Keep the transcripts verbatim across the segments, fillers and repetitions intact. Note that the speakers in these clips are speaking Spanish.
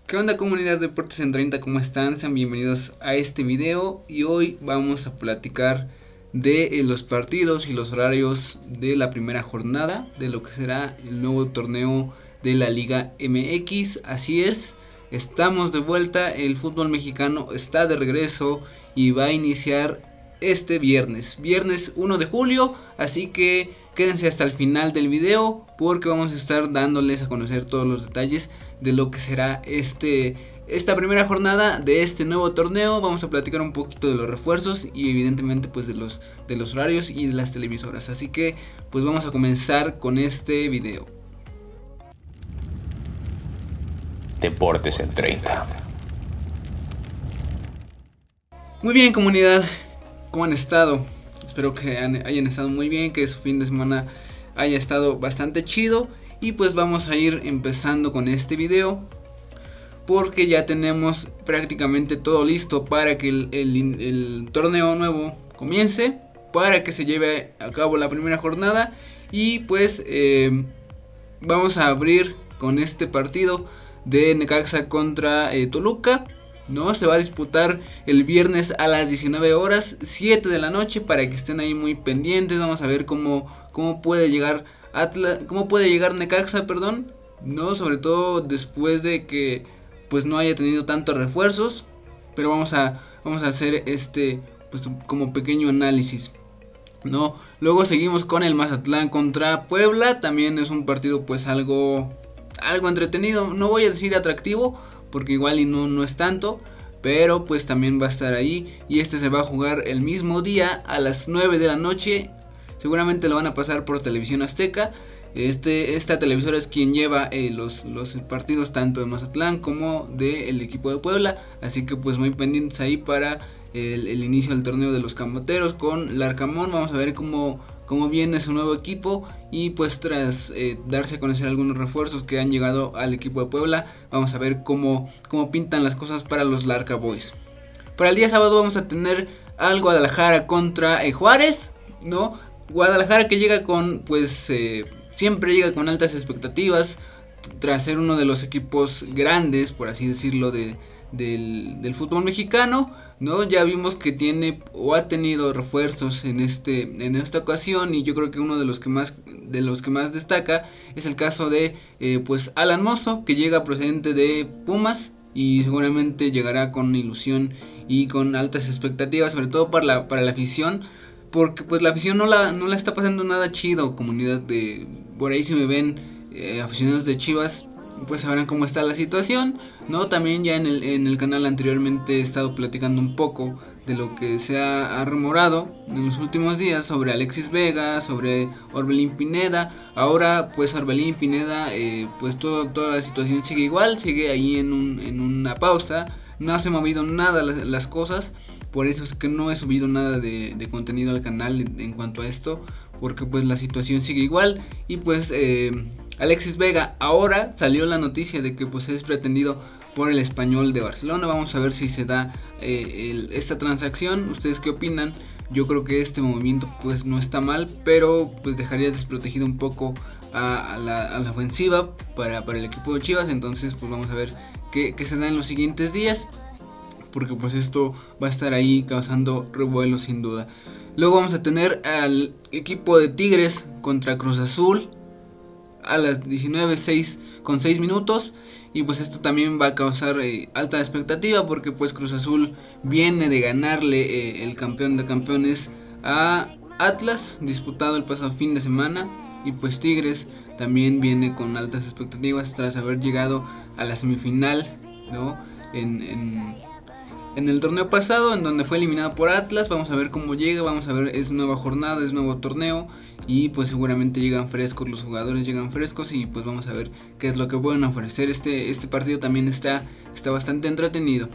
¿Qué onda, comunidad de Deportes en treinta? ¿Cómo están? Sean bienvenidos a este video y hoy vamos a platicar de eh, los partidos y los horarios de la primera jornada de lo que será el nuevo torneo de la Liga M X. Así es, estamos de vuelta, el fútbol mexicano está de regreso y va a iniciar este viernes, viernes uno de julio, así que quédense hasta el final del video porque vamos a estar dándoles a conocer todos los detalles de lo que será este esta primera jornada de este nuevo torneo. Vamos a platicar un poquito de los refuerzos y evidentemente pues de los de los horarios y de las televisoras. Así que pues vamos a comenzar con este video. Deportes en treinta. Muy bien, comunidad, ¿cómo han estado? Espero que hayan estado muy bien, que su fin de semana haya estado bastante chido. Y pues vamos a ir empezando con este video porque ya tenemos prácticamente todo listo para que el, el, el torneo nuevo comience, para que se lleve a cabo la primera jornada. Y pues eh, vamos a abrir con este partido de Necaxa contra eh, Toluca. No, se va a disputar el viernes a las diecinueve horas, siete de la noche, para que estén ahí muy pendientes. Vamos a ver cómo, cómo puede llegar Atlas, cómo puede llegar Necaxa, perdón, no, sobre todo después de que pues no haya tenido tantos refuerzos, pero vamos a vamos a hacer este pues como pequeño análisis, no. Luego seguimos con el Mazatlán contra Puebla, también es un partido pues algo algo entretenido, no voy a decir atractivo porque igual y no no es tanto, pero pues también va a estar ahí y este se va a jugar el mismo día a las nueve de la noche. Seguramente lo van a pasar por Televisión Azteca. Este, esta televisora es quien lleva eh, los, los partidos tanto de Mazatlán como del equipo de Puebla. Así que pues muy pendientes ahí para el, el inicio del torneo de los Camoteros con Larcamón. Vamos a ver cómo, cómo viene su nuevo equipo. Y pues tras eh, darse a conocer algunos refuerzos que han llegado al equipo de Puebla, vamos a ver cómo, cómo pintan las cosas para los Larca Boys. Para el día sábado vamos a tener al Guadalajara contra eh, Juárez, ¿no? Guadalajara que llega con, pues, eh, siempre llega con altas expectativas, tras ser uno de los equipos grandes, por así decirlo, de, del, del fútbol mexicano, ¿no? Ya vimos que tiene o ha tenido refuerzos en este, en esta ocasión, y yo creo que uno de los que más, de los que más destaca es el caso de, eh, pues, Alan Mozo, que llega procedente de Pumas. Y seguramente llegará con ilusión y con altas expectativas, sobre todo para la, para la afición. Porque pues la afición no la, no la está pasando nada chido, comunidad de... Por ahí si me ven eh, aficionados de Chivas, pues sabrán cómo está la situación, ¿no? También ya en el, en el canal anteriormente he estado platicando un poco de lo que se ha, ha rumorado en los últimos días sobre Alexis Vega, sobre Orbelín Pineda. Ahora pues Orbelín Pineda, eh, pues todo, toda la situación sigue igual, sigue ahí en, un, en una pausa, no se han movido nada las, las cosas. Por eso es que no he subido nada de, de contenido al canal en, en cuanto a esto, porque pues la situación sigue igual. Y pues eh, Alexis Vega, ahora salió la noticia de que pues es pretendido por el Español de Barcelona. Vamos a ver si se da eh, el, esta transacción. ¿Ustedes qué opinan? Yo creo que este movimiento pues no está mal, pero pues dejaría desprotegido un poco a, a, la, a la ofensiva para, para el equipo de Chivas. Entonces pues vamos a ver qué, qué se da en los siguientes días, porque pues esto va a estar ahí causando revuelo sin duda. Luego vamos a tener al equipo de Tigres contra Cruz Azul a las diecinueve con seis minutos. Y pues esto también va a causar eh, alta expectativa, porque pues Cruz Azul viene de ganarle eh, el campeón de campeones a Atlas, disputado el pasado fin de semana. Y pues Tigres también viene con altas expectativas tras haber llegado a la semifinal, ¿no? En... en En el torneo pasado, en donde fue eliminado por Atlas. Vamos a ver cómo llega, vamos a ver, es nueva jornada, es nuevo torneo. Y pues seguramente llegan frescos, los jugadores llegan frescos. Y pues vamos a ver qué es lo que pueden ofrecer. Este, este partido también está, está bastante entretenido.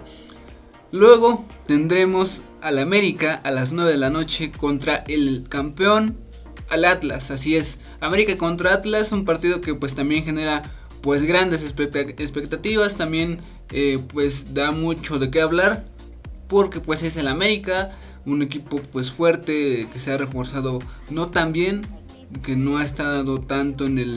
Luego tendremos al América a las nueve de la noche contra el campeón, al Atlas. Así es, América contra Atlas, un partido que pues también genera pues grandes expectativas. También eh, pues da mucho de qué hablar, porque pues es el América, un equipo pues fuerte, que se ha reforzado no tan bien, que no ha estado tanto en el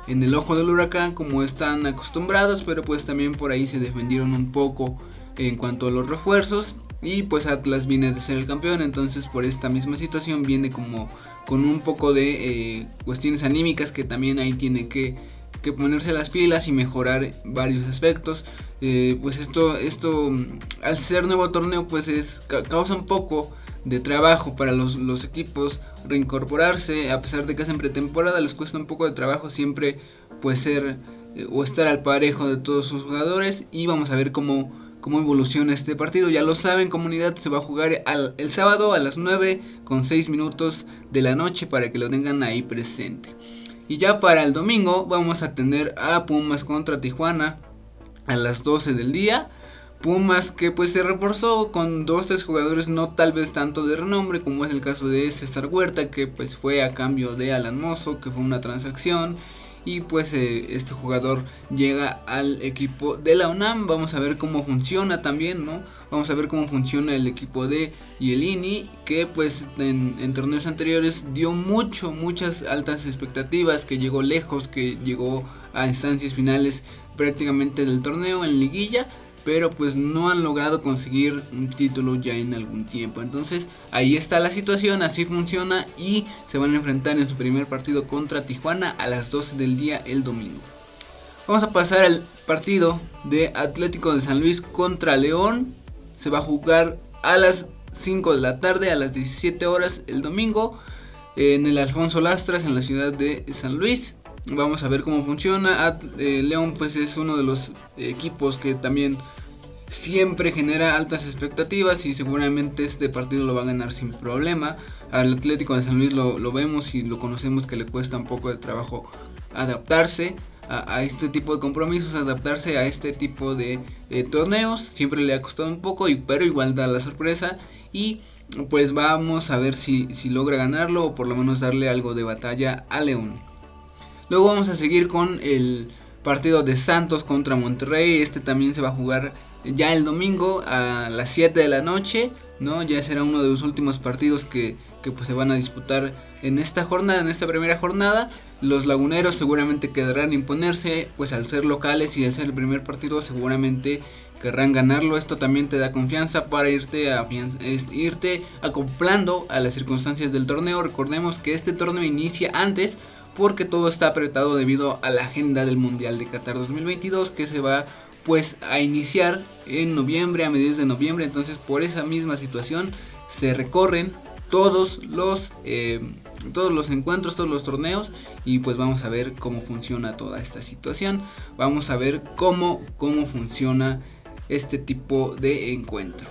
en el ojo del huracán como están acostumbrados, pero pues también por ahí se defendieron un poco en cuanto a los refuerzos. Y pues Atlas viene de ser el campeón, entonces por esta misma situación viene como con un poco de eh, cuestiones anímicas que también ahí tiene que, que ponerse las pilas y mejorar varios aspectos. Eh, pues esto, esto al ser nuevo torneo pues es, causa un poco de trabajo para los, los equipos reincorporarse, a pesar de que hacen pretemporada les cuesta un poco de trabajo siempre pues ser eh, o estar al parejo de todos sus jugadores. Y vamos a ver cómo cómo evoluciona este partido. Ya lo saben, comunidad, se va a jugar al, el sábado a las nueve con seis minutos de la noche para que lo tengan ahí presente. Y ya para el domingo vamos a tener a Pumas contra Tijuana a las doce del día. Pumas que pues se reforzó con dos tres jugadores no tal vez tanto de renombre, como es el caso de César Huerta, que pues fue a cambio de Alan Mozo, que fue una transacción. Y pues eh, este jugador llega al equipo de la UNAM. Vamos a ver cómo funciona también, ¿no? Vamos a ver cómo funciona el equipo de Yelini, que pues en, en torneos anteriores dio mucho, muchas altas expectativas, que llegó lejos, que llegó a instancias finales prácticamente del torneo en liguilla, pero pues no han logrado conseguir un título ya en algún tiempo. Entonces ahí está la situación, así funciona, y se van a enfrentar en su primer partido contra Tijuana a las doce del día el domingo. Vamos a pasar al partido de Atlético de San Luis contra León. Se va a jugar a las cinco de la tarde, a las diecisiete horas el domingo, en el Alfonso Lastras, en la ciudad de San Luis. Vamos a ver cómo funciona. At eh, León pues es uno de los equipos que también siempre genera altas expectativas, y seguramente este partido lo va a ganar sin problema. Al Atlético de San Luis lo, lo vemos y lo conocemos que le cuesta un poco de trabajo adaptarse a, a este tipo de compromisos, adaptarse a este tipo de eh, torneos. Siempre le ha costado un poco, y, pero igual da la sorpresa. Y pues vamos a ver si, si logra ganarlo, o por lo menos darle algo de batalla a León. Luego vamos a seguir con el partido de Santos contra Monterrey. Este también se va a jugar ya el domingo a las siete de la noche, ¿no? Ya será uno de los últimos partidos que, que pues se van a disputar en esta jornada, en esta primera jornada. Los laguneros seguramente querrán imponerse, pues al ser locales y al ser el primer partido seguramente querrán ganarlo. Esto también te da confianza para irte, a, es, irte acoplando a las circunstancias del torneo. Recordemos que este torneo inicia antes, porque todo está apretado debido a la agenda del Mundial de Qatar dos mil veintidós, que se va pues a iniciar en noviembre, a mediados de noviembre. Entonces por esa misma situación se recorren todos los eh, todos los encuentros, todos los torneos, y pues vamos a ver cómo funciona toda esta situación. Vamos a ver cómo, cómo funciona este tipo de encuentro.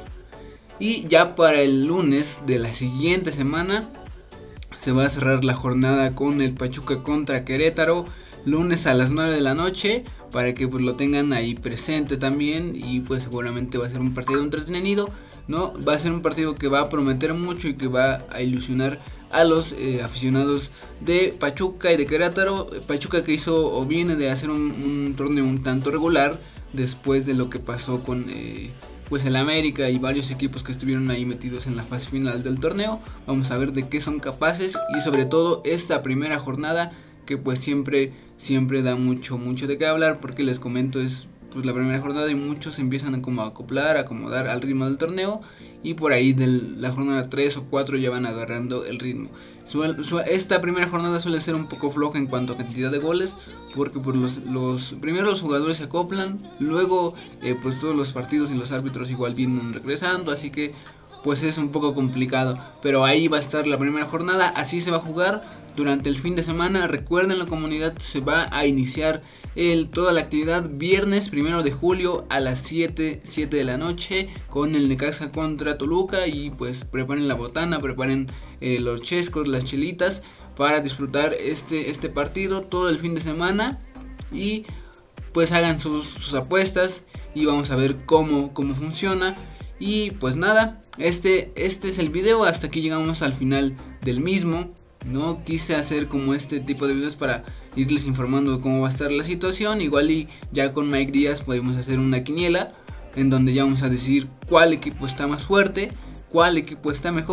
Y ya para el lunes de la siguiente semana se va a cerrar la jornada con el Pachuca contra Querétaro, lunes a las nueve de la noche, para que pues lo tengan ahí presente también. Y pues seguramente va a ser un partido entretenido, ¿no? Va a ser un partido que va a prometer mucho y que va a ilusionar a los eh, aficionados de Pachuca y de Querétaro. Pachuca que hizo o viene de hacer un, un torneo un tanto regular después de lo que pasó con eh, pues el América y varios equipos que estuvieron ahí metidos en la fase final del torneo. Vamos a ver de qué son capaces, y sobre todo esta primera jornada, que pues siempre siempre da mucho mucho de qué hablar, porque les comento es pues la primera jornada y muchos empiezan a como a acoplar, a acomodar al ritmo del torneo, y por ahí de la jornada tres o cuatro ya van agarrando el ritmo. Suel, su, esta primera jornada suele ser un poco floja en cuanto a cantidad de goles, porque pues los, los primero los jugadores se acoplan, luego eh, pues todos los partidos y los árbitros igual vienen regresando, así que pues es un poco complicado, pero ahí va a estar la primera jornada. Así se va a jugar durante el fin de semana. Recuerden, la comunidad, se va a iniciar el, toda la actividad viernes primero de julio a las siete de la noche con el Necaxa contra Toluca. Y pues preparen la botana, preparen eh, los chescos, las chelitas para disfrutar este, este partido todo el fin de semana. Y pues hagan sus, sus apuestas y vamos a ver cómo, cómo funciona. Y pues nada, este, este es el video. Hasta aquí llegamos al final del mismo. No quise hacer como este tipo de videos para irles informando de cómo va a estar la situación. Igual y ya con Mike Díaz podemos hacer una quiniela en donde ya vamos a decir cuál equipo está más fuerte, cuál equipo está mejor,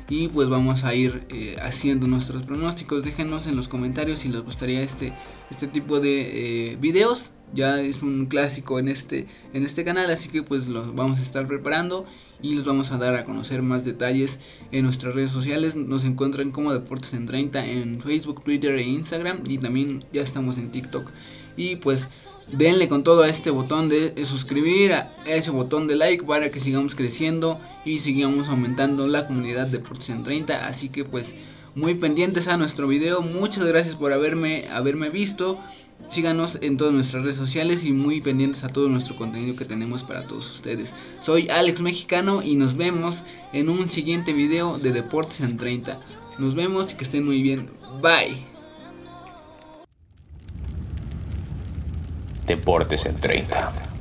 y pues vamos a ir eh, haciendo nuestros pronósticos. Déjenos en los comentarios si les gustaría este, este tipo de eh, videos. Ya es un clásico en este, en este canal, así que pues los vamos a estar preparando y les vamos a dar a conocer más detalles en nuestras redes sociales. Nos encuentran como Deportes en treinta en Facebook, Twitter e Instagram, y también ya estamos en TikTok. Y pues denle con todo a este botón de, de suscribir, a ese botón de like, para que sigamos creciendo y sigamos aumentando la comunidad de Deportes en treinta. Así que pues muy pendientes a nuestro video. Muchas gracias por haberme, haberme visto. Síganos en todas nuestras redes sociales y muy pendientes a todo nuestro contenido que tenemos para todos ustedes. Soy Alex Mexicano y nos vemos en un siguiente video de Deportes en treinta. Nos vemos y que estén muy bien. Bye. Deportes en treinta.